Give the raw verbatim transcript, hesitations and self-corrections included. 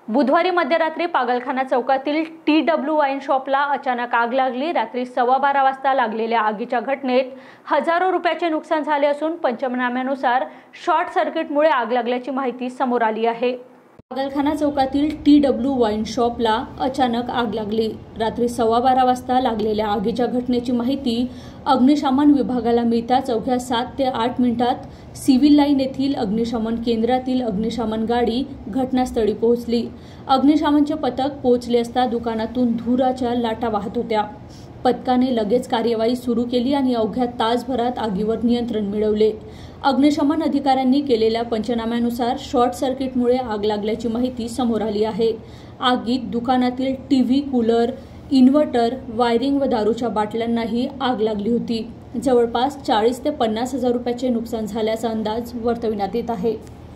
बुधवारी मध्यरात्री पागलखाना चौकातील टी डब्ल्यू वाईन शॉपला अचानक आग लागली। रात्री सव्वा बारा वाजता लागलेल्या आगीच्या घटनेत हजारो रुपयाचे नुकसान झाले असून पंचनाम्यानुसार शॉर्ट सर्किटमुळे आग लागल्याची माहिती समोर आली आहे। पागलखाना चौकातील टी डब्ल्यू वाईन शॉपला अचानक आग लागली। रात्री सव्वा बारा वाजता लागलेल्या आगीच्या घटनेची माहिती अग्निशमन विभागाला मिळताच अवघ्या सात ते आठ मिनिटात सिव्हिल लाईन येथील अग्निशमन केंद्रातील अग्निशमन गाडी घटनास्थळी पोहोचली। अग्निशमनचे पथक पोहोचले असता दुकानातून धुराच्या लाटा वाहत होत्या। पथकाने लगेच कार्यवाही सुरू केली आणि अवघ्या तासभरात आगीवर नियंत्रण मिळवले। अग्निशमन अधिकाऱ्यांनी केलेल्या पंचनाम्यानुसार शॉर्ट सर्किटमुळे आग लागल्याची माहिती समोर आली आहे। आगीत दुकानातील टीव्ही, कूलर, इन्व्हर्टर, वायरिंग व दारूच्या बाटल्यांनाही आग लागली होती। जवळपास चाळीस ते पन्नास हजार रुपयाचे नुकसान झाल्याचा अंदाज वर्तविण्यात येत आहे।